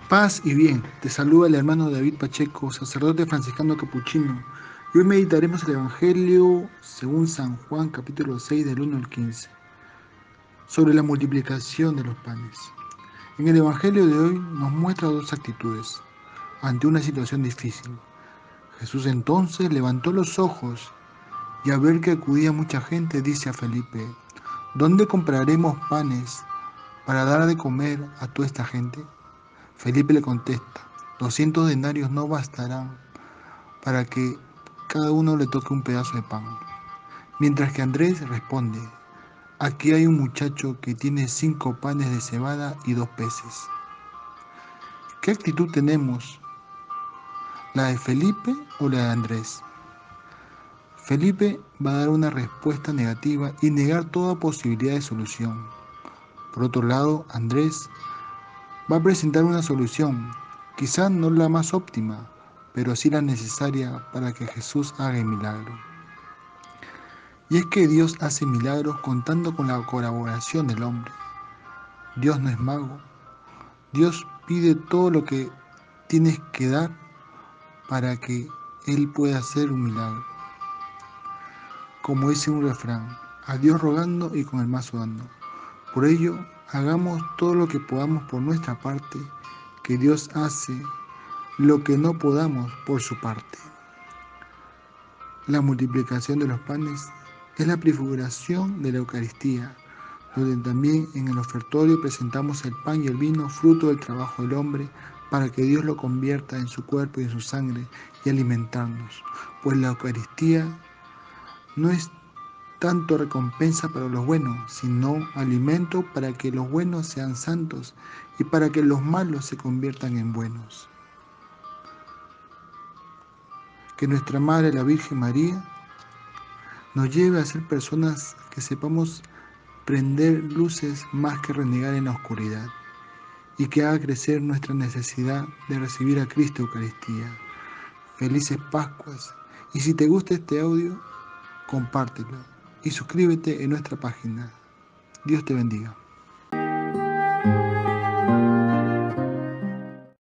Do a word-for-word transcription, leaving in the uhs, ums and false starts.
Paz y bien, te saluda el hermano David Pacheco, sacerdote franciscano capuchino, y hoy meditaremos el Evangelio según San Juan, capítulo seis, del uno al quince, sobre la multiplicación de los panes. En el Evangelio de hoy nos muestra dos actitudes ante una situación difícil. Jesús entonces levantó los ojos y al ver que acudía mucha gente dice a Felipe: ¿dónde compraremos panes para dar de comer a toda esta gente? Felipe le contesta: doscientos denarios no bastarán para que cada uno le toque un pedazo de pan. Mientras que Andrés responde: aquí hay un muchacho que tiene cinco panes de cebada y dos peces. ¿Qué actitud tenemos? ¿La de Felipe o la de Andrés? Felipe va a dar una respuesta negativa y negar toda posibilidad de solución. Por otro lado, Andrés va a presentar una solución, quizás no la más óptima, pero sí la necesaria para que Jesús haga el milagro. Y es que Dios hace milagros contando con la colaboración del hombre. Dios no es mago. Dios pide todo lo que tienes que dar para que Él pueda hacer un milagro. Como dice un refrán: a Dios rogando y con el mazo dando. Por ello, hagamos todo lo que podamos por nuestra parte, que Dios hace lo que no podamos por su parte. La multiplicación de los panes es la prefiguración de la Eucaristía, donde también en el ofertorio presentamos el pan y el vino, fruto del trabajo del hombre, para que Dios lo convierta en su cuerpo y en su sangre y alimentarnos. Pues la Eucaristía no es tanto recompensa para los buenos, sino alimento para que los buenos sean santos y para que los malos se conviertan en buenos. Que nuestra Madre, la Virgen María, nos lleve a ser personas que sepamos prender luces más que renegar en la oscuridad, y que haga crecer nuestra necesidad de recibir a Cristo Eucaristía. Felices Pascuas, y si te gusta este audio, compártelo y suscríbete en nuestra página. Dios te bendiga.